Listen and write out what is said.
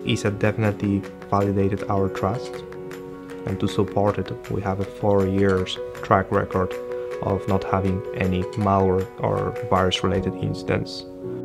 ESET definitely validated our trust, and to support it, we have a 4 years track record of not having any malware or virus-related incidents.